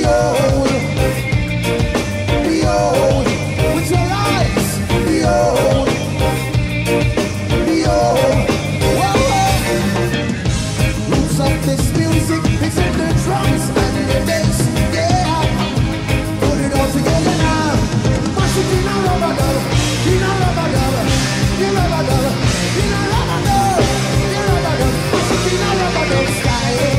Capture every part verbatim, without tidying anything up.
Behold, behold, with your eyes, behold, behold. Whoa, whoa. Roots of this music is in the drums and the bass, yeah. Put it all together now. Mash it in a rubber dub, in a rubber dub, in a rubber dub, in a rubber dub, in a rubber dub. Mash it in a rubber dub style.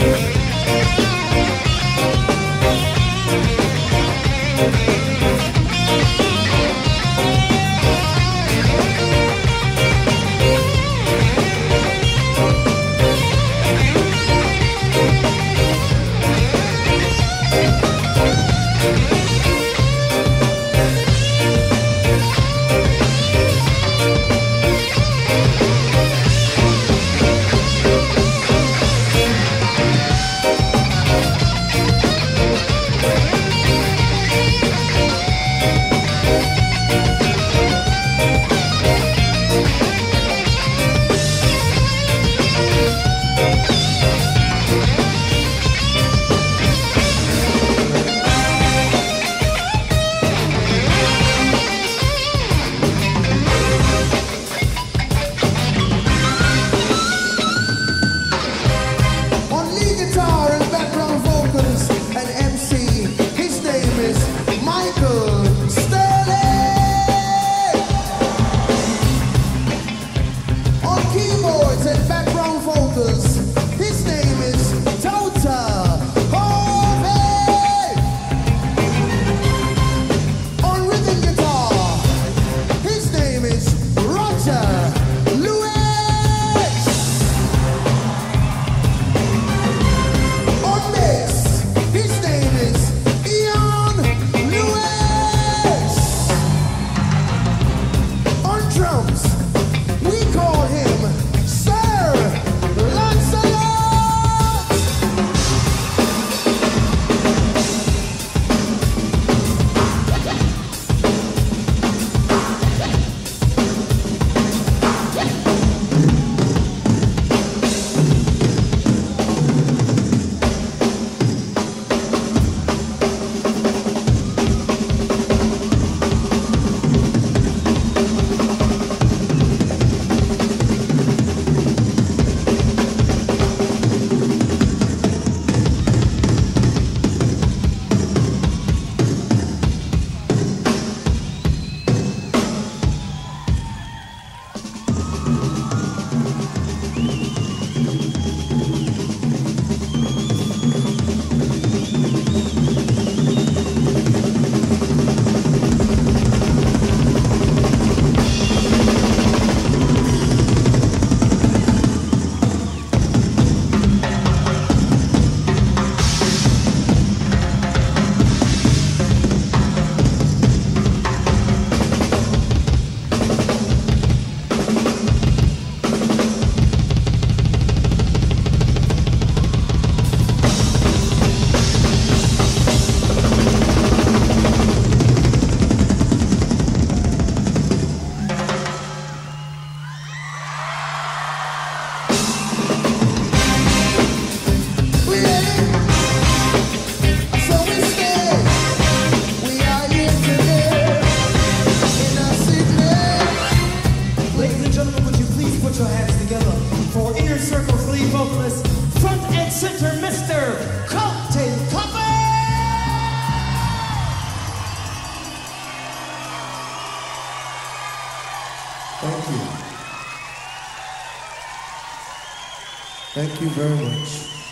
Thank you. Thank you very much.